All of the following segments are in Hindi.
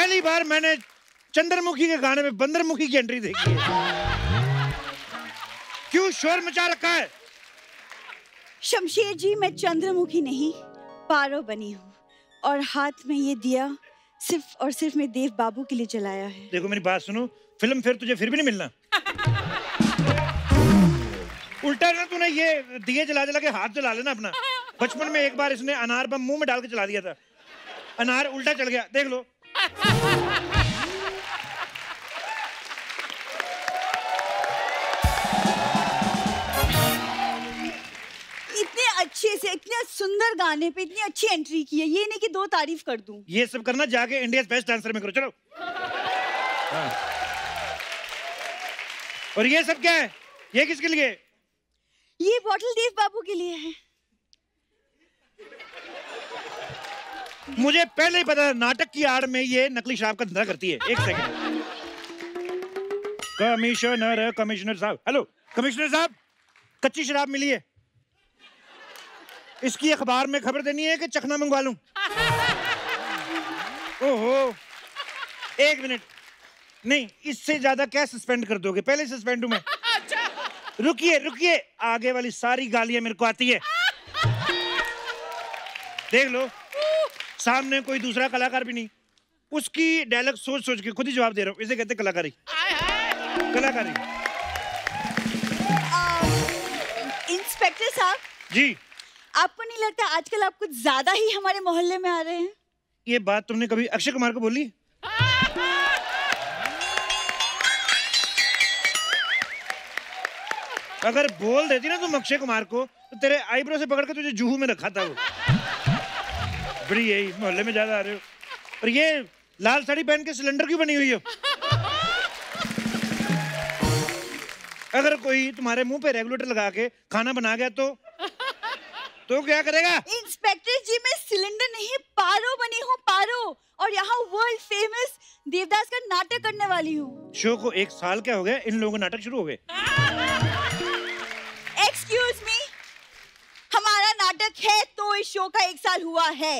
पहली बार मैंने चंद्रमुखी के गाने में बंदरमुखी की एंट्री देखी है। क्यों शोर मचा रखा है? शमशेर जी, मैं चंद्रमुखी नहीं, पारो बनी हूँ और हाथ में ये दिया सिर्फ और सिर्फ मैं देव बाबू के लिए जलाया है। देखो मेरी बात सुनो, फिल्म फिर तुझे फिर भी नहीं मिलना। उल्टा ना तूने ये दिए जला जला के हाथ जला लेना अपना। बचपन में एक बार इसने अनार बम मुंह में डाल के चला दिया था, अनार उल्टा चल गया, देख लो। इतने अच्छे से, इतने सुंदर गाने पे इतनी अच्छी एंट्री की है, ये नहीं कि दो तारीफ कर दूं। ये सब करना जाके इंडिया बेस्ट डांसर में करो, चलो। हाँ। और ये सब क्या है? ये किसके लिए? ये बॉटल देव बाबू के लिए है। मुझे पहले ही पता था नाटक की आड़ में ये नकली शराब का धंधा करती है। एक सेकंड। कमिश्नर साहब, हेलो कमिश्नर साहब, कच्ची शराब मिली है, इसकी अखबार में खबर देनी है कि चखना मंगवा लूं? ओहो, एक मिनट, नहीं इससे ज्यादा क्या सस्पेंड कर दोगे? पहले सस्पेंड हूं मैं। रुकिए रुकिए, आगे वाली सारी गालियां मेरे को आती है। देख लो, सामने कोई दूसरा कलाकार भी नहीं, उसकी डायलॉग सोच सोच के खुद ही जवाब दे रहा हूँ। इसे कहते कलाकारी। कलाकारी। इंस्पेक्टर साहब जी, आपको नहीं लगता आजकल आप कुछ ज्यादा ही हमारे मोहल्ले में आ रहे हैं? ये बात तुमने कभी अक्षय कुमार को बोली? अगर बोल देती ना तुम अक्षय कुमार को, तो तेरे आईब्रो से पकड़ के तुझे जूहू में रखा था वो। बड़ी यही मोहल्ले में ज्यादा आ रहे हो। और ये लाल साड़ी पहन के सिलेंडर क्यों बनी हुई हो? अगर कोई तुम्हारे मुंह पे रेगुलेटर लगा के खाना बना गया तो क्या करेगा? इंस्पेक्टर जी, मैं सिलेंडर नहीं पारो बनी हूँ, पारो, और यहाँ वर्ल्ड फेमस देवदास का नाटक करने वाली हूँ। शो को 1 साल क्या हो गया, इन लोगों के नाटक शुरू हो गए। एक्सक्यूज मी, हमारा नाटक है तो इस शो का 1 साल हुआ है।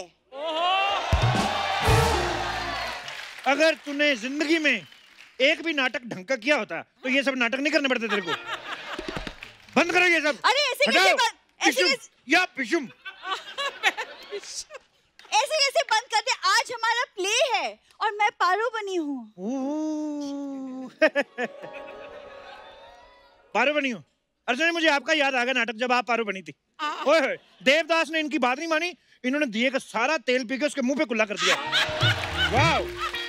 अगर तूने जिंदगी में एक भी नाटक ढंग का किया होता तो ये सब नाटक नहीं करने पड़ते तेरे को। बंद करो ये सब। अरे ऐसे कैसे बंद? या पिशुम। ऐसे कैसे बंद कर दे? आज हमारा प्ले है और मैं पारो बनी हूँ। पारो बनी हूँ? अर्जुन, मुझे आपका याद आ गया नाटक जब आप पारो बनी थी। ओए, देवदास ने इनकी बात नहीं मानी, इन्होंने दिए का सारा तेल पी के उसके मुंह पे कुल्ला कर दिया। वाह!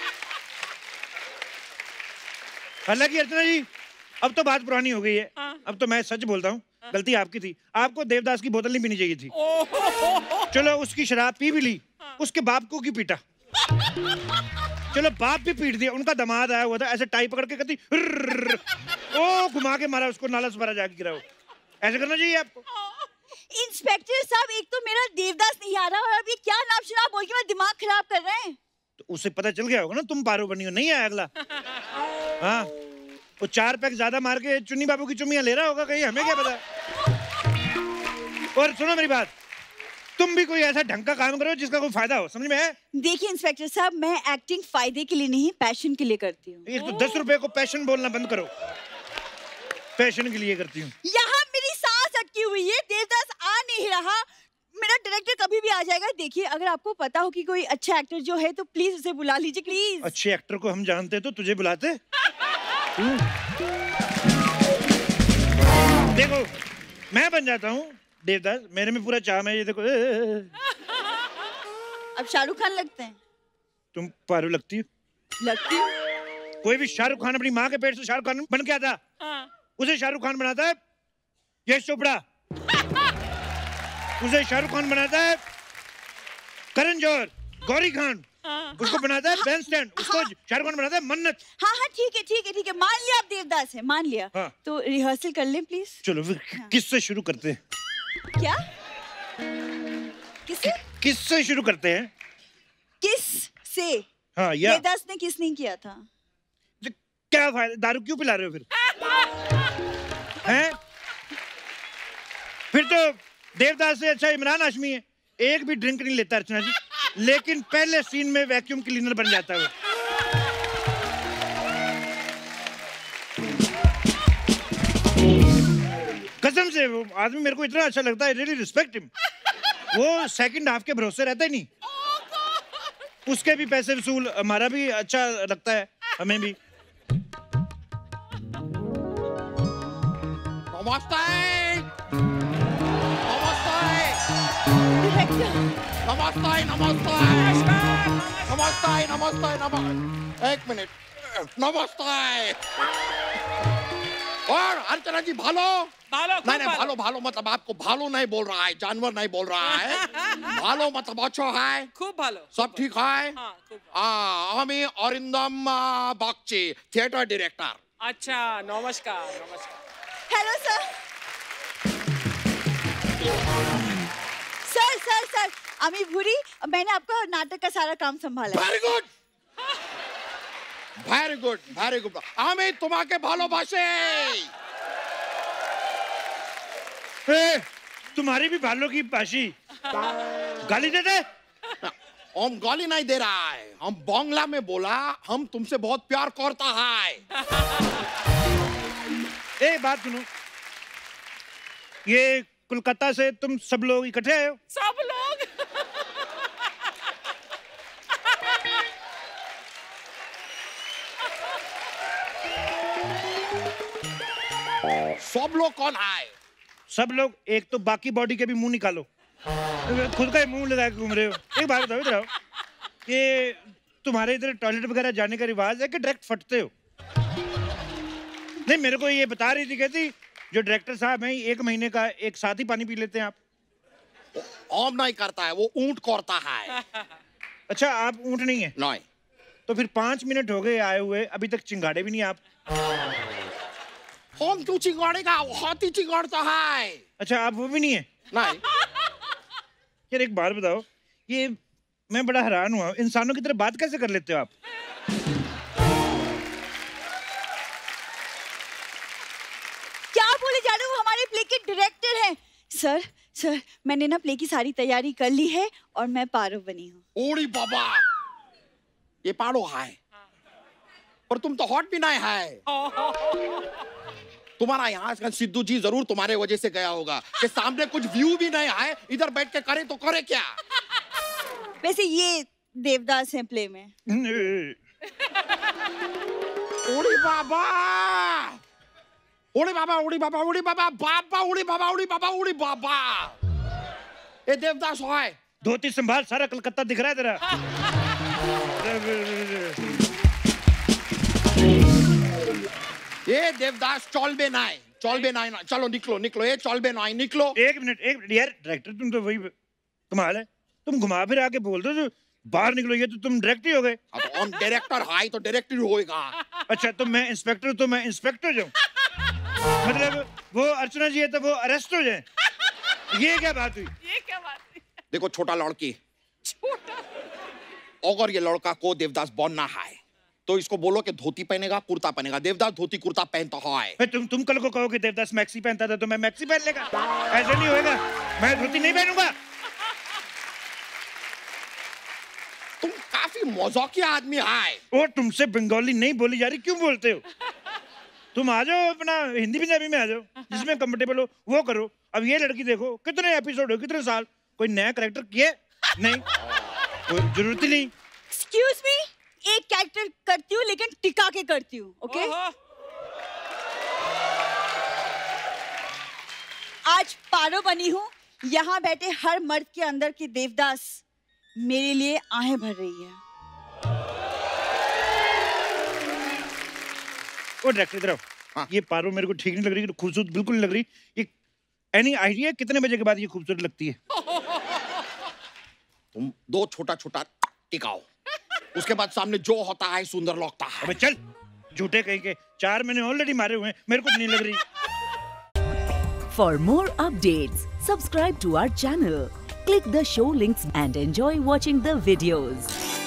हालांकि अर्चना जी, अब तो बात पुरानी हो गई है। अब तो मैं सच बोलता हूँ, गलती आपकी थी। आपको देवदास की बोतल नहीं पीनी चाहिए थी। चलो उसकी शराब पी भी ली, उसके बाप को क्यों पीटा? चलो बाप भी पीट दिया, उनका दामाद आया हुआ था, ऐसे टाई पकड़ के कहती ओ घुमा के मारा उसको, नाला सपारा जाके गिराओ। ऐसे करना चाहिए आपको। इंस्पेक्टर साहब, एक तो मेरा देवदास नहीं आ रहा और अब ये क्या नाम शराब बोल के मेरा दिमाग खराब कर रहे हैं। तो उसे पता चल गया होगा ना तुम पारो बनी हो, नहीं आया अगला। हाँ, वो 4 पैक ज्यादा मार के चुन्नी बाबू की चुम्मियां ले रहा होगा कहीं, हमें क्या पता। और सुनो मेरी बात, तुम भी कोई ऐसा ढंग का काम करो जिसका कोई फायदा हो, समझ में है? देखिए इंस्पेक्टर साहब, मैं एक्टिंग फायदे के लिए नहीं, पैशन के लिए करती हूँ। ये तो 10 रुपए को पैशन बोलना बंद करो। पैशन के लिए करती हूँ। यहाँ मेरी सांस अटकी हुई है, देवदास आ नहीं रहा। मेरा डायरेक्टर कभी भी आ जाएगा। देखिए, अगर आपको पता हो कि कोई अच्छा एक्टर जो है तो प्लीज उसे बुला लीजिए, प्लीज। अच्छे एक्टर को हम जानते तो तुझे बुलाते। देखो, मैं बन जाता हूँ देवदास, मेरे में पूरा चाम है। ये देखो। अब शाहरुख खान लगते हैं। तुम पारो लगती हो। लगती हो? कोई भी शाहरुख खान अपनी माँ के पेट से शाहरुख खान बन के आता, उसे शाहरुख खान बनाता है यश चोपड़ा। उसे शाहरुख खान बनाता है करण जौहर, गौरी खान। उसको बनाता है बैन स्टैंड, उसको शाहरुख खान बनाता है मन्नत। हाँ हाँ, ठीक है ठीक है ठीक है, मान लिया आप देवदास है, मान लिया। हाँ। तो रिहर्सल कर लें प्लीज। चलो फिर किससे शुरू करते हैं? क्या? किससे? किससे शुरू करते हैं? किस से? हाँ, या देवदास ने किस नहीं किया था? क्या फायदा, दारू क्यों पिला रहे हो फिर? हैं? फिर तो देवदास से अच्छा इमरान हाशमी है, एक भी ड्रिंक नहीं लेता अर्चना जी, लेकिन पहले सीन में वैक्यूम क्लीनर बन जाता है वो। कसम से वो आदमी मेरे को इतना अच्छा लगता है, रियली रिस्पेक्ट हिम। वो सेकंड हाफ के भरोसे रहता ही नहीं। उसके भी पैसे वसूल, हमारा भी अच्छा लगता है, हमें भी। नमस्ते नमस्ते नमस्ते नमस्ते नमस्ते नमस्ते, एक मिनट, नमस्ते। और अर्चना जी भालो नहीं भालो भालो मतलब आपको भालो नहीं बोल रहा है, जानवर नहीं बोल रहा है। भालो मतलब अच्छा है, खूब भालो, सब ठीक है। हाँ, खूब। हमें अरिंदम बागची, थिएटर डायरेक्टर। अच्छा, नमस्कार नमस्कार। Hello sir. Sir sir sir, Ami Bhuri, मैंने आपका नाटक का सारा काम संभाला। Very good very good very good. हमें तुम्हारे भालोबासे। तुम्हारी भी भालो की बाशी गाली देते? हम गाली नहीं दे रहा है, हम बांग्ला में बोला, हम तुमसे बहुत प्यार करता है। बात सुनो, ये कोलकाता से तुम सब लोग इकट्ठे आए हो? सब लोग? सब लोग कौन है? सब लोग, एक तो बाकी बॉडी के भी मुंह निकालो, खुद का ही मुंह लगा के घूम रहे हो। एक बात बताओ इधर आओ, कि तुम्हारे इधर टॉयलेट वगैरह जाने का रिवाज है कि डायरेक्ट फटते हो? नहीं, मेरे को ये बता रही थी, कहती जो डायरेक्टर साहब हैं 1 महीने का एक साथ ही पानी पी लेते हैं आप। आम नहीं करता है, वो ऊंट करता है। अच्छा, आप ऊंट नहीं है? नहीं। तो फिर 5 मिनट हो गए आए हुए, अभी तक चिंगाड़े भी नहीं आप। हम क्यों चिंगाड़ेगा, हाथी चिंगाड़ता है। अच्छा, आप वो भी नहीं है? नहीं। यार एक बात बताओ, ये मैं बड़ा हैरान हुआ, इंसानों की तरह बात कैसे कर लेते हो आप? क्या बोले जा रहे हो, वो हमारे प्ले के डायरेक्टर हैं। सर सर, मैंने ना प्ले की सारी तैयारी कर ली है और मैं पारो बनी हूँ। ओड़ी बाबा, ये पारो है, पर तुम तो हॉट भी नहीं है। तुम्हारा यहाँ सिद्धू जी जरूर तुम्हारे वजह से गया होगा कि सामने कुछ व्यू भी नहीं आए, इधर बैठ के करे तो करे क्या। वैसे ये देवदास हैं प्ले में। ओड़ी बाबा ओड़ी बाबा ओड़ी बाबा ओड़ी बाबा बाबा ओड़ी बाबा ओड़ी बाबा ओड़ी बाबा, ये देवदास है। धोती संभाल, सारा कलकत्ता दिख रहा है तेरा। ये देवदास चौलबे नाई ना, चलो निकलो निकलो, ये चौलबे नाई निकलो। एक मिनट यार, डायरेक्टर तुम तो वही कमाल है, तुम घुमा फिर आके बोल दो जो बाहर निकलो, ये तो तुम डायरेक्टर ही हो गए। अब हम डायरेक्टर है तो डायरेक्टर ही होएगा। अच्छा, तो मैं इंस्पेक्टर, तो मैं इंस्पेक्टर जाऊं? मतलब वो अर्चना जी है तो वो अरेस्ट हो जाए? ये क्या बात हुई? ये क्या बात हुई? देखो छोटा लड़की, अगर ये लड़का को देवदास बनना है तो इसको बोलो कि धोती पहनेगा, कुर्ता पहनेगा। देवदास धोती कुर्ता पहनता है। तुम कल को कहो कि देवदास मैक्सी पहनता था तो मैं मैक्सी पहन लेगा? ऐसा नहीं होएगा, मैं धोती नहीं पहनूंगा। तुम काफी मजाकिया आदमी है। और तुमसे बंगाली नहीं बोली जा रही, क्यों बोलते हो? तुम आ जाओ, अपना हिंदी पंजाबी में आ जाओ, जिसमें कंफर्टेबल हो वो करो। अब ये लड़की देखो, कितने एपिसोड हो, कितने साल, कोई नया कैरेक्टर किए नहीं, कोई जरूरत ही नहीं। एक्सक्यूज मी, एक कैरेक्टर करती हूँ लेकिन टिका के करती हूँ, ओके? आज पारो बनी हूँ, यहाँ बैठे हर मर्द के अंदर की देवदास मेरे लिए आहें भर रही है। ओ डायरेक्टर इधर आओ। हाँ। ये पारो मेरे को ठीक नहीं लग रही, खूबसूरत बिल्कुल नहीं लग रही। ये एनी आइडिया कितने बजे के बाद ये खूबसूरत लगती है? तुम 2 छोटा छोटा टिकाओ, उसके बाद सामने जो होता है सुंदर लगता है। अबे चल, झूठे कहीं के 4 महीने ऑलरेडी मारे हुए हैं, मेरे को नहीं लग रही। For more updates, subscribe to our channel, click the show links and enjoy watching the videos.